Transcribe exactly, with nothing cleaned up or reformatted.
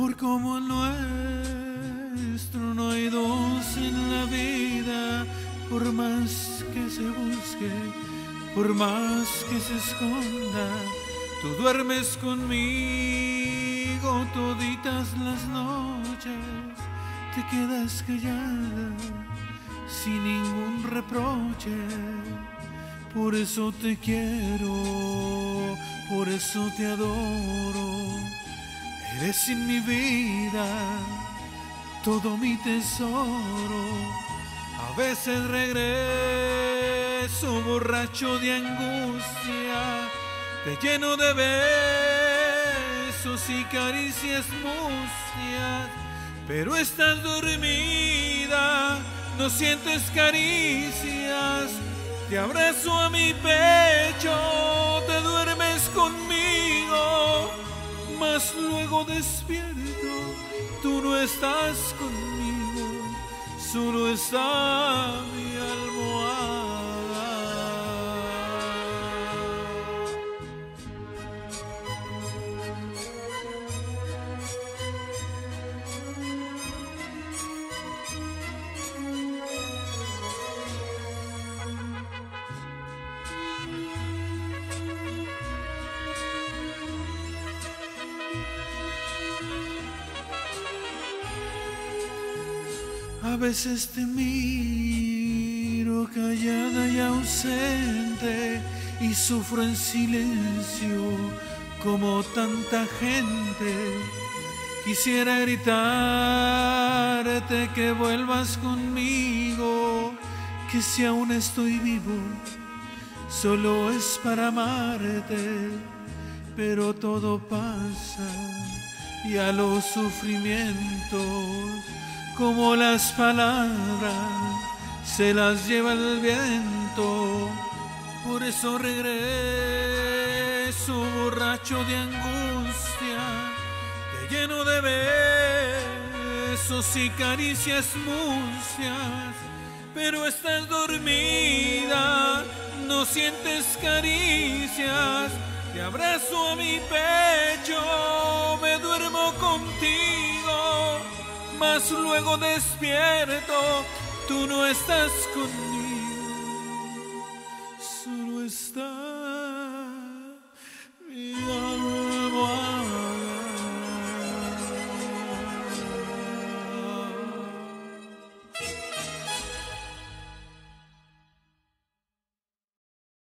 amor como el nuestro no hay dos en la vida, por más que se busque, por más que se esconda. Tú duermes conmigo toditas las noches, te quedas callada sin ningún reproche. Por eso te quiero, por eso te adoro. Eres en mi vida todo mi tesoro. A veces regreso borracho de angustia, te lleno de besos y caricias mustias, pero estás dormida, no sientes caricias. Te abrazo a mi pecho, te duermes conmigo, mas luego despierto, tú no estás conmigo, solo está mi almohada. A veces te miro callada y ausente y sufro en silencio como tanta gente. Quisiera gritarte que vuelvas conmigo, que si aún estoy vivo solo es para amarte, pero todo pasa y a los sufrimientos como las palabras se las lleva el viento. Por eso regreso borracho de angustia, te lleno de besos y caricias mustias, pero estás dormida, no sientes caricias. Te abrazo a mi pecho, me duermo contigo, mas luego despierto, tú no estás conmigo.